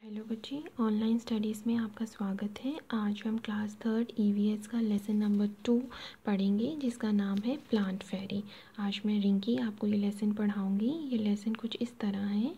Hello बच्चे, online studies में आपका स्वागत है। आज हम क्लास थर्ड ईवीएस का लेसन नंबर 2 पढ़ेंगे, जिसका नाम है प्लांट फेरी। आज मैं रिंकी आपको ये लेसन पढ़ाऊंगी। ये लेसन कुछ इस तरह है।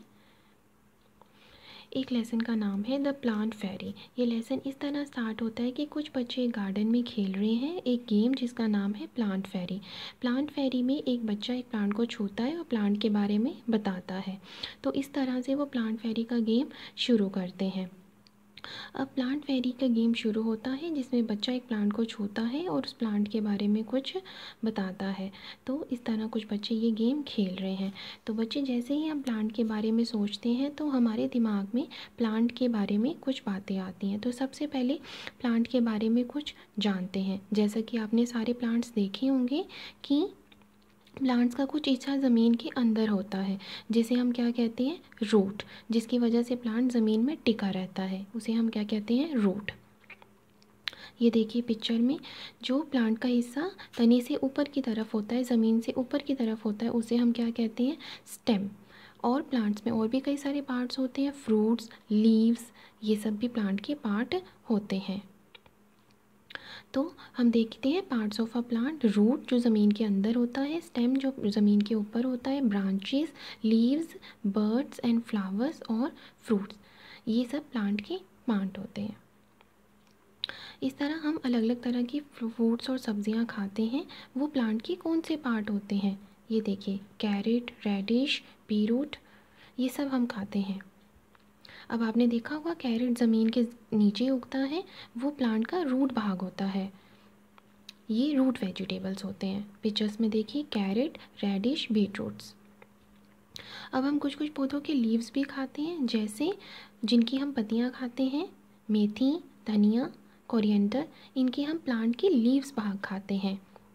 एक लेसन का नाम है द प्लांट फेरी। ये लेसन इस तरह स्टार्ट होता है कि कुछ बच्चे गार्डन में खेल रहे हैं एक गेम जिसका नाम है प्लांट फेरी। प्लांट फेरी में एक बच्चा एक प्लांट को छूता है और प्लांट के बारे में बताता है। तो इस तरह से वो प्लांट फेरी का गेम शुरू करते हैं। अब प्लांट फेरी का गेम शुरू होता है जिसमें बच्चा एक प्लांट को छूता है और उस प्लांट के बारे में कुछ बताता है। तो इस तरह कुछ बच्चे ये गेम खेल रहे हैं। तो बच्चे जैसे ही हम प्लांट के बारे में सोचते हैं तो हमारे दिमाग में प्लांट के बारे में कुछ बातें आती हैं। तो सबसे पहले प्लांट के बारे में कुछ जानते हैं। जैसा कि आपने सारे प्लांट्स देखे होंगे कि प्लांट्स का कुछ हिस्सा ज़मीन के अंदर होता है, जिसे हम क्या कहते हैं, रूट। जिसकी वजह से प्लांट ज़मीन में टिका रहता है, उसे हम क्या कहते हैं, रूट। ये देखिए पिक्चर में जो प्लांट का हिस्सा तने से ऊपर की तरफ होता है, ज़मीन से ऊपर की तरफ होता है, उसे हम क्या कहते हैं, स्टेम। और प्लांट्स में और भी कई सारे पार्ट्स होते हैं, फ्रूट्स, लीव्स, ये सब भी प्लांट के पार्ट होते हैं। तो हम देखते हैं parts of a plant. Root जो ज़मीन के अंदर होता है, स्टेम जो ज़मीन के ऊपर होता है, branches, leaves, birds and flowers और फ्रूट्स, ये सब प्लांट के पार्ट होते हैं। इस तरह हम अलग अलग तरह की फ्रूट्स और सब्जियां खाते हैं। वो प्लांट के कौन से पार्ट होते हैं, ये देखिए, कैरेट, रेडिश, बीरूट, ये सब हम खाते हैं। अब आपने देखा होगा कैरेट ज़मीन के नीचे उगता है, वो प्लांट का रूट भाग होता है। ये रूट वेजिटेबल्स होते हैं। पिक्चर्स में देखिए, कैरेट, रेडिश, बीटरूट्स। अब हम कुछ कुछ पौधों के लीव्स भी खाते हैं, जैसे जिनकी हम पत्तियां खाते हैं, मेथी, धनिया, कोरिएंडर, इनके हम प्लांट के लीव्स भाग खाते हैं,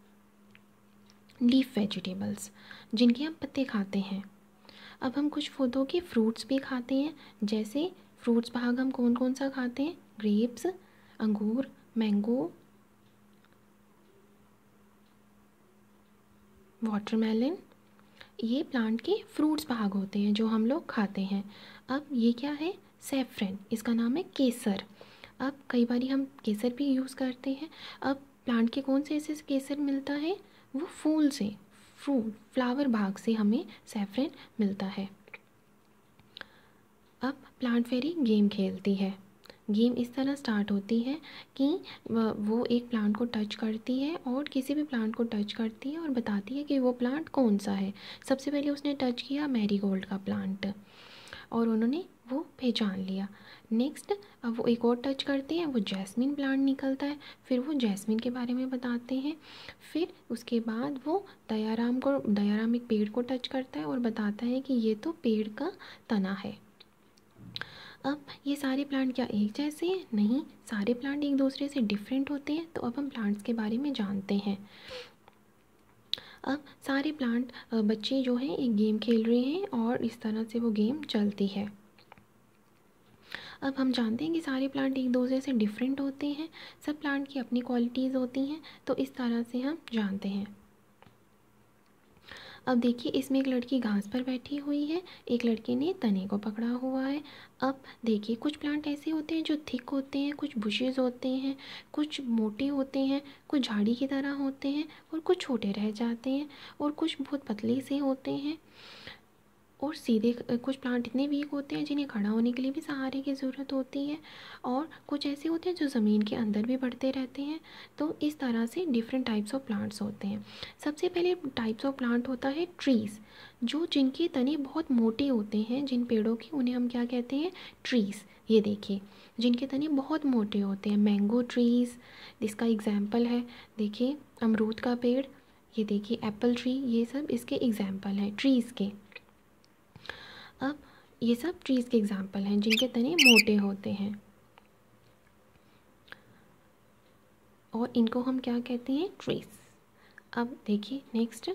लीफ वेजिटेबल्स, जिनके हम पत्ते खाते हैं। अब हम कुछ पौधों के फ्रूट्स भी खाते हैं, जैसे फ्रूट्स भाग हम कौन कौन सा खाते हैं, ग्रेप्स, अंगूर, मैंगो, वाटरमेलन, ये प्लांट के फ्रूट्स भाग होते हैं जो हम लोग खाते हैं। अब ये क्या है, सैफरन, इसका नाम है केसर। अब कई बार हम केसर भी यूज़ करते हैं। अब प्लांट के कौन से ऐसे केसर मिलता है, वो फूल से, फ्लावर भाग से हमें सैफरन मिलता है। अब प्लांट फेरी गेम खेलती है। गेम इस तरह स्टार्ट होती है कि वो एक प्लांट को टच करती है और किसी भी प्लांट को टच करती है और बताती है कि वो प्लांट कौन सा है। सबसे पहले उसने टच किया मैरीगोल्ड का प्लांट और उन्होंने वो पहचान लिया। नेक्स्ट अब वो एक और टच करते हैं, वो जैस्मिन प्लांट निकलता है, फिर वो जैस्मिन के बारे में बताते हैं। फिर उसके बाद वो दयाराम एक पेड़ को टच करता है और बताता है कि ये तो पेड़ का तना है। अब ये सारे प्लांट क्या एक जैसे हैं? नहीं, सारे प्लांट एक दूसरे से डिफरेंट होते हैं। तो अब हम प्लांट्स के बारे में जानते हैं। अब सारे प्लांट बच्चे जो हैं एक गेम खेल रहे हैं और इस तरह से वो गेम चलती है। अब हम जानते हैं कि सारे प्लांट एक दूसरे से डिफरेंट होते हैं, सब प्लांट की अपनी क्वालिटीज़ होती हैं। तो इस तरह से हम जानते हैं। अब देखिए, इसमें एक लड़की घास पर बैठी हुई है, एक लड़के ने तने को पकड़ा हुआ है। अब देखिए, कुछ प्लांट ऐसे होते हैं जो थिक होते हैं, कुछ बुशेस होते हैं, कुछ मोटे होते हैं, कुछ झाड़ी की तरह होते हैं और कुछ छोटे रह जाते हैं और कुछ बहुत पतले से होते हैं और सीधे। कुछ प्लांट इतने वीक होते हैं जिन्हें खड़ा होने के लिए भी सहारे की ज़रूरत होती है और कुछ ऐसे होते हैं जो ज़मीन के अंदर भी बढ़ते रहते हैं। तो इस तरह से डिफरेंट टाइप्स ऑफ प्लांट्स होते हैं। सबसे पहले टाइप्स ऑफ प्लांट होता है ट्रीज़, जो जिनके तने बहुत मोटे होते हैं, जिन पेड़ों की, उन्हें हम क्या कहते हैं, ट्रीज़। ये देखिए, जिनके तने बहुत मोटे होते हैं, मैंगो ट्रीज़ इसका एग्जाम्पल है। देखिए, अमरूद का पेड़, ये देखिए एप्पल ट्री, ये सब इसके एग्जाम्पल हैं ट्रीज़ के। अब ये सब ट्रीज़ के एग्जाम्पल हैं जिनके तने मोटे होते हैं और इनको हम क्या कहते हैं, ट्रीज़। अब देखिए नेक्स्ट,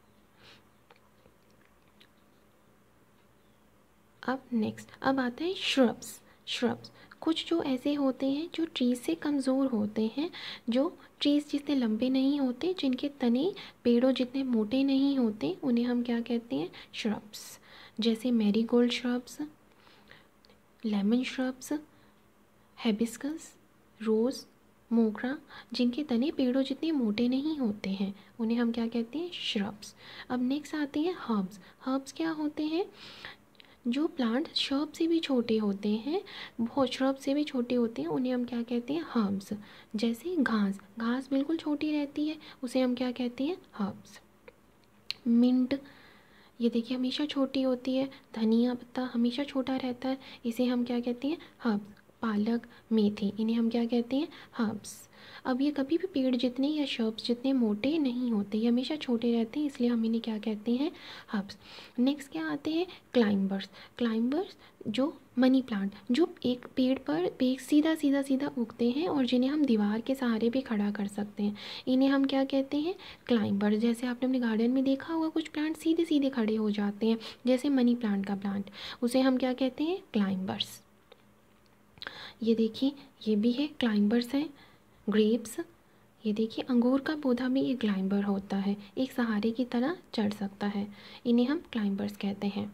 अब आता है श्रब्स। श्रब्स कुछ जो ऐसे होते हैं जो ट्रीज़ से कमज़ोर होते हैं, जो ट्रीज़ जितने लंबे नहीं होते, जिनके तने पेड़ों जितने मोटे नहीं होते, उन्हें हम क्या कहते हैं, श्रब्स। जैसे marigold shrubs, lemon shrubs, hibiscus, rose, मोगरा, जिनके तने पेड़ों जितने मोटे नहीं होते हैं, उन्हें हम क्या कहते हैं? श्रब्स। अब नेक्स्ट आते हैं हर्ब्स। हर्ब्स क्या होते हैं? जो प्लांट श्रब से भी छोटे होते हैं, बहुत श्रब से भी छोटे होते हैं, उन्हें हम क्या कहते हैं? हर्ब्स। जैसे घास, घास बिल्कुल छोटी रहती है, उसे हम क्या कहते हैं? हर्ब्स। मिंट, ये देखिए हमेशा छोटी होती है। धनिया पत्ता हमेशा छोटा रहता है, इसे हम क्या कहते हैं? हर्ब्स। पालक, मेथी, इन्हें हम क्या कहते हैं? हर्ब्स। अब ये कभी भी पेड़ जितने या श्रब्स जितने मोटे नहीं होते, ये हमेशा छोटे रहते हैं, इसलिए हम इन्हें क्या कहते हैं? हर्ब्स। नेक्स्ट क्या आते हैं? क्लाइंबर्स। क्लाइंबर्स जो मनी प्लांट, जो एक पेड़ पर एक सीधा सीधा सीधा उगते हैं और जिन्हें हम दीवार के सहारे भी खड़ा कर सकते हैं, इन्हें हम क्या कहते हैं? क्लाइंबर। जैसे आपने अपने गार्डन में देखा होगा कुछ प्लांट सीधे सीधे खड़े हो जाते हैं, जैसे मनी प्लांट का प्लांट, उसे हम क्या कहते हैं? क्लाइंबर्स। ये देखिए ये भी है, क्लाइंबर्स हैं। ग्रेप्स, ये देखिए अंगूर का पौधा भी एक क्लाइंबर होता है, एक सहारे की तरह चढ़ सकता है, इन्हें हम क्लाइंबर्स कहते हैं।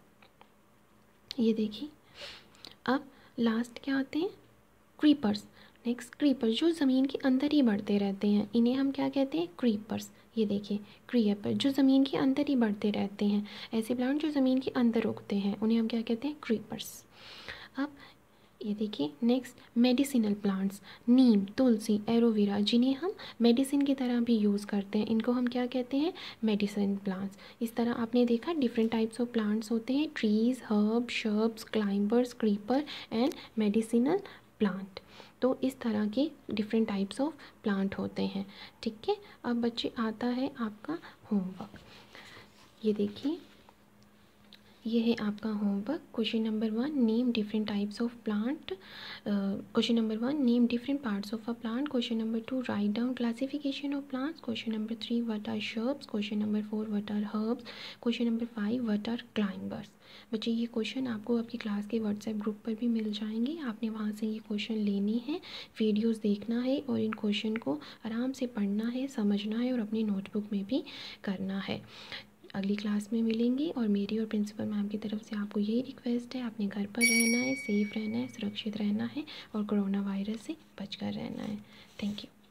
ये देखिए अब लास्ट क्या आते हैं? क्रीपर्स। नेक्स्ट क्रीपर्स, जो ज़मीन के अंदर ही बढ़ते रहते हैं, इन्हें हम क्या कहते हैं? क्रीपर्स। ये देखिए क्रीपर, जो ज़मीन के अंदर ही बढ़ते रहते हैं, ऐसे प्लांट जो ज़मीन के अंदर उगते हैं, उन्हें हम क्या कहते हैं? क्रीपर्स। अब ये देखिए नेक्स्ट मेडिसिनल प्लांट्स, नीम, तुलसी, एलोवेरा, जिन्हें हम मेडिसिन की तरह भी यूज़ करते हैं, इनको हम क्या कहते हैं? Medicine plants. इस तरह आपने देखा डिफरेंट टाइप्स ऑफ प्लांट्स होते हैं, trees, herb, shrubs, climbers, creeper and medicinal plant. तो इस तरह के डिफरेंट टाइप्स ऑफ प्लांट होते हैं। ठीक है, अब बच्चे आता है आपका होमवर्क। ये देखिए ये है आपका homework. Question number 1, name different types of plant. Question number 1, name different parts of a plant. Question number 2, write down classification of plants. Question number 3, what are shrubs. Question number 4, what are herbs. Question number 5, what are climbers. बच्चे ये question आपको आपकी class के WhatsApp group पर भी मिल जाएंगे, आपने वहाँ से ये क्वेश्चन लेने हैं, वीडियोज़ देखना है और इन क्वेश्चन को आराम से पढ़ना है, समझना है और अपनी नोटबुक में भी करना है। अगली क्लास में मिलेंगे और मेरी और प्रिंसिपल मैम की तरफ से आपको यही रिक्वेस्ट है, अपने घर पर रहना है, सेफ़ रहना है, सुरक्षित रहना है और कोरोना वायरस से बचकर रहना है। Thank you.